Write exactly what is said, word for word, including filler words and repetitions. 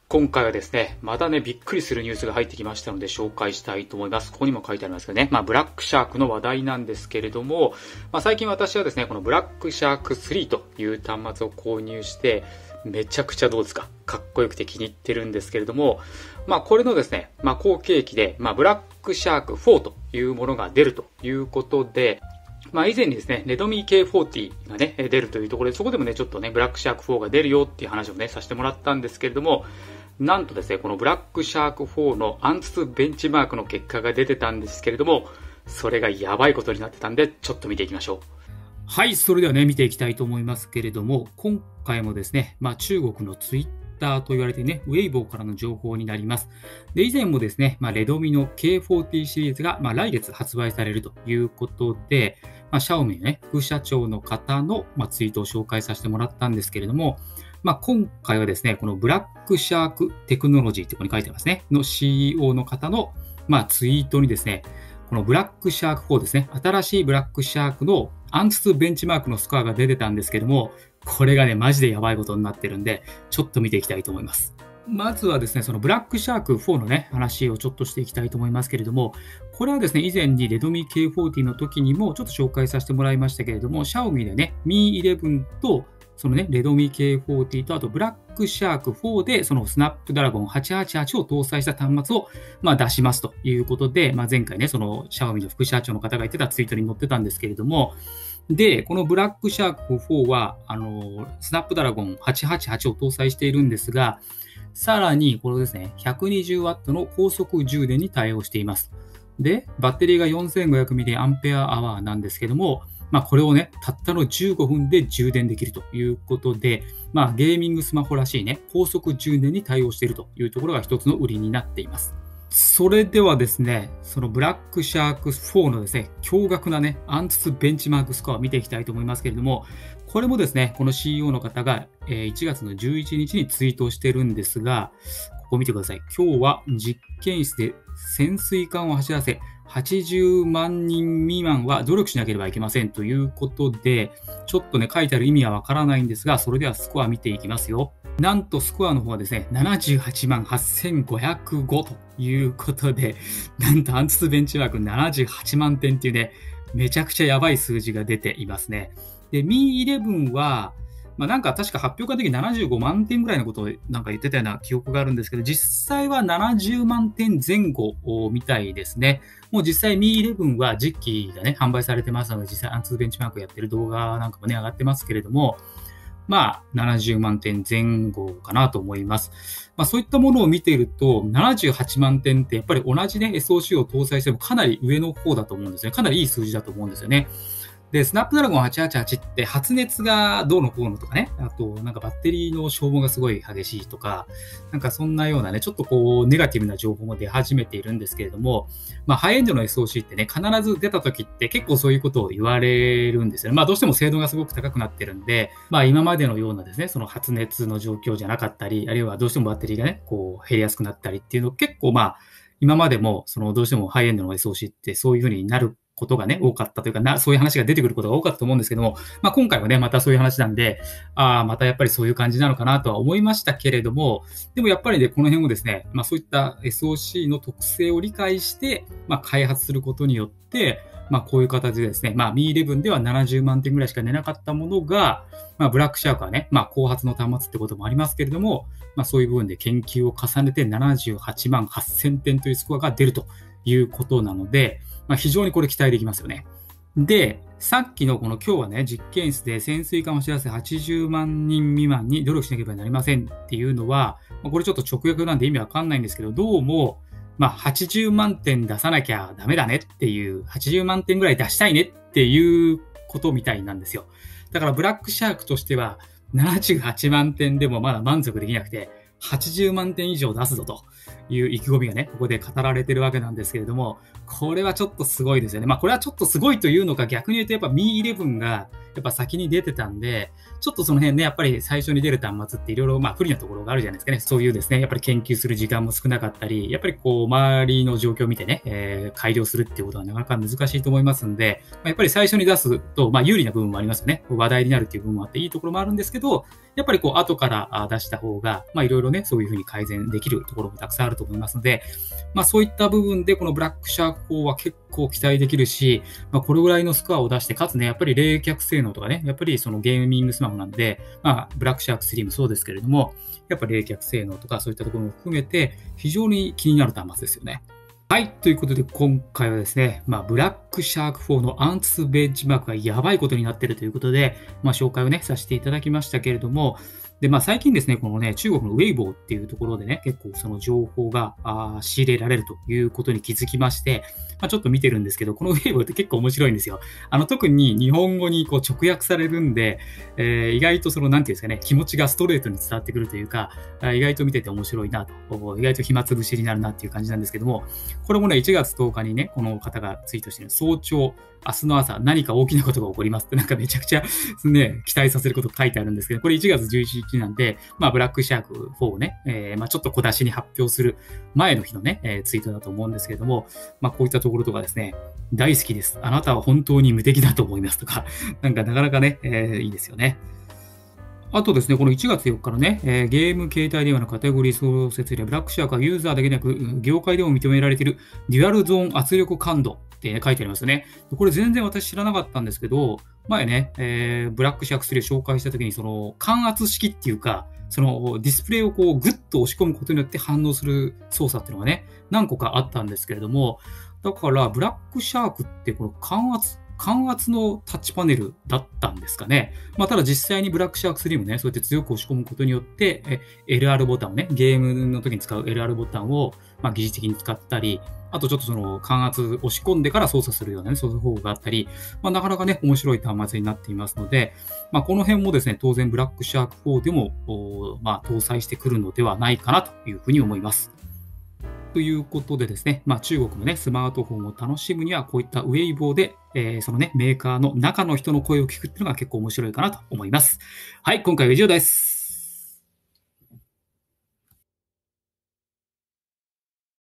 今回はですね、またね、びっくりするニュースが入ってきましたので紹介したいと思います。ここにも書いてありますけどね、まあ、ブラックシャークの話題なんですけれども、まあ、最近私はですね、このブラックシャークスリーという端末を購入して、めちゃくちゃどうですか、かっこよくて気に入ってるんですけれども、まあ、これのですね、まあ、後継機で、まあ、ブラックシャークフォーというものが出るということで、まあ以前にですね、レドミー ケーフォーティー がね、出るというところで、そこでもね、ちょっとね、ブラックシャークフォーが出るよっていう話をね、させてもらったんですけれども、なんとですね、このブラックシャークフォーのアンツツベンチマークの結果が出てたんですけれども、それがやばいことになってたんで、ちょっと見ていきましょう。はい、それではね、見ていきたいと思いますけれども、今回もですね、まあ中国のツイッターと言われてね、ウェイボーからの情報になります。で、以前もですね、まあ、レドミの ケーフォーティー シリーズが、まあ、来月発売されるということで、まあ、シャオミのね、副社長の方の、まあ、ツイートを紹介させてもらったんですけれども、まあ、今回はですね、このブラックシャークテクノロジーってここに書いてありますね、の シーイーオー の方の、まあ、ツイートにですね、このブラックシャークフォーですね、新しいブラックシャークのアンツツベンチマークのスコアが出てたんですけども、これがね、マジでやばいことになってるんで、ちょっと見ていきたいと思います。まずはですね、そのブラックシャークフォーのね、話をちょっとしていきたいと思いますけれども、これはですね、以前にレドミー ケーフォーティー の時にもちょっと紹介させてもらいましたけれども、シャオミでね、ミーイレブン と、そのね、レドミー ケーフォーティー と、あとブラックシャークフォーで、そのスナップドラゴンはちはちはちを搭載した端末を、まあ、出しますということで、まあ、前回ね、そのシャオミの副社長の方が言ってたツイートに載ってたんですけれども、で、このブラックシャークフォーは、あの、スナップドラゴンはちはちはちを搭載しているんですが、さらに、これですね、ひゃくにじゅうワット の高速充電に対応しています。で、バッテリーが よんせんごひゃくミリアンペアアワー なんですけども、まあ、これをね、たったのじゅうごふんで充電できるということで、まあ、ゲーミングスマホらしいね、高速充電に対応しているというところが一つの売りになっています。それではですね、そのブラックシャークフォーのですね、驚愕なね、アンツツベンチマークスコアを見ていきたいと思いますけれども、これもですね、この シーイーオー の方がいちがつのじゅういちにちにツイートしてるんですが、ここ見てください。今日は実験室で潜水艦を走らせ、はちじゅうまんにん未満は努力しなければいけませんということで、ちょっとね、書いてある意味はわからないんですが、それではスコア見ていきますよ。なんとスコアの方はですね、ななじゅうはちまんはっせんごひゃくごということで、なんとアンツツベンチマークななじゅうはちまんてんっていうね、めちゃくちゃやばい数字が出ていますね。で、ミーイレブン は、まあ、なんか確か発表会の時ななじゅうごまんてんぐらいのことをなんか言ってたような記憶があるんですけど、実際はななじゅうまんてんぜん後みたいですね。もう実際 ミーイレブン は実機がね、販売されてますので、実際アンツツベンチマークやってる動画なんかもね、上がってますけれども、まあ、ななじゅうまんてんぜん後かなと思います。まあ、そういったものを見ていると、ななじゅうはちまんてんってやっぱり同じね、エスオーシー を搭載してもかなり上の方だと思うんですよね。かなりいい数字だと思うんですよね。で、スナップドラゴンはちはちはちって発熱がどうのこうのとかね、あとなんかバッテリーの消耗がすごい激しいとか、なんかそんなようなね、ちょっとこうネガティブな情報も出始めているんですけれども、まあハイエンドの エスオーシー ってね、必ず出た時って結構そういうことを言われるんですよね。まあどうしても精度がすごく高くなってるんで、まあ今までのようなですね、その発熱の状況じゃなかったり、あるいはどうしてもバッテリーがね、こう減りやすくなったりっていうの結構まあ今までもそのどうしてもハイエンドの エスオーシー ってそういう風になることがね、多かったというかな、そういう話が出てくることが多かったと思うんですけども、まあ今回はね、またそういう話なんで、ああ、またやっぱりそういう感じなのかなとは思いましたけれども、でもやっぱりね、この辺をですね、まあそういった エスオーシー の特性を理解して、まあ開発することによって、まあこういう形でですね、まあ ミーイレブン ではななじゅうまんてんぐらいしか出なかったものが、まあブラックシャークはね、まあ後発の端末ってこともありますけれども、まあそういう部分で研究を重ねてななじゅうはちまんはっせんてんというスコアが出るということなので、まあ非常にこれ期待できますよね。で、さっきのこの今日はね、実験室で潜水艦を知らせはちじゅうまんにん未満に努力しなければなりませんっていうのは、これちょっと直訳なんで意味わかんないんですけど、どうも、まあはちじゅうまんてん出さなきゃダメだねっていう、はちじゅうまんてんぐらい出したいねっていうことみたいなんですよ。だからブラックシャークとしてはななじゅうはちまんてんでもまだ満足できなくて、はちじゅうまんてん以上出すぞという意気込みがね、ここで語られてるわけなんですけれども、これはちょっとすごいですよね。まあこれはちょっとすごいというのか、逆に言うとやっぱ ミーイレブン がやっぱ先に出てたんで、ちょっとその辺ね、やっぱり最初に出る端末っていろいろまあ不利なところがあるじゃないですかね。そういうですね、やっぱり研究する時間も少なかったり、やっぱりこう周りの状況を見てね、えー、改良するっていうことはなかなか難しいと思いますんで、まあ、やっぱり最初に出すとまあ有利な部分もありますよね。話題になるっていう部分もあっていいところもあるんですけど、やっぱりこう後から出した方が、まあいろいろね、そういうふうに改善できるところもたくさんあると思いますので、まあそういった部分でこのブラックシャークフォーは結構期待できるし、まあこれぐらいのスコアを出して、かつね、やっぱり冷却性能とかね、やっぱりそのゲーミングスマホなんで、まあブラックシャークスリーもそうですけれども、やっぱり冷却性能とかそういったところも含めて非常に気になる端末ですよね。はい。ということで、今回はですね、まあ、ブラックシャークフォーのアンツベンチマークがやばいことになっているということで、まあ、紹介をね、させていただきましたけれども、で、まあ、最近ですね、このね、中国のウェイボーっていうところでね、結構その情報があ仕入れられるということに気づきまして、まあ、ちょっと見てるんですけど、このウェイボーって結構面白いんですよ。あの、特に日本語にこう直訳されるんで、えー、意外とその、なんていうんですかね、気持ちがストレートに伝わってくるというか、意外と見てて面白いなと、意外と暇つぶしになるなっていう感じなんですけども、これもね、いちがつとおかにね、この方がツイートしてる早朝、明日の朝、何か大きなことが起こりますって、なんかめちゃくちゃね、期待させること書いてあるんですけど、これいちがつじゅういちにちなんで、まあ、ブラックシャークフォーをね、えー、まあ、ちょっと小出しに発表する前の日のね、えー、ツイートだと思うんですけれども、まあ、こういったところとかですね、大好きです。あなたは本当に無敵だと思いますとか、なんかなかなかね、えー、いいですよね。あとですね、このいちがつよっかのね、えー、ゲーム携帯電話のカテゴリー創設で、ブラックシャークはユーザーだけでなく、業界でも認められているデュアルゾーン圧力感度って、ね、書いてありますよね。これ全然私知らなかったんですけど、前ね、えー、ブラックシャークスリーを紹介したときに、その感圧式っていうか、そのディスプレイをこうグッと押し込むことによって反応する操作っていうのがね、何個かあったんですけれども、だからブラックシャークってこの感圧、感圧のタッチパネルだったんですかね。まあ、ただ実際にブラックシャークスリーもね、そうやって強く押し込むことによって、え エルアール ボタンをね、ゲームの時に使う エルアール ボタンを、まあ、疑似的に使ったり、あとちょっとその感圧押し込んでから操作するようなね、操作方法があったり、まあ、なかなかね、面白い端末になっていますので、まあ、この辺もですね、当然ブラックシャークフォーでも、まあ、搭載してくるのではないかなというふうに思います。ということでですね、まあ、中国のね、スマートフォンを楽しむには、こういったウェイボーで、えー、そのね、メーカーの中の人の声を聞くっていうのが結構面白いかなと思います。はい、今回は以上です。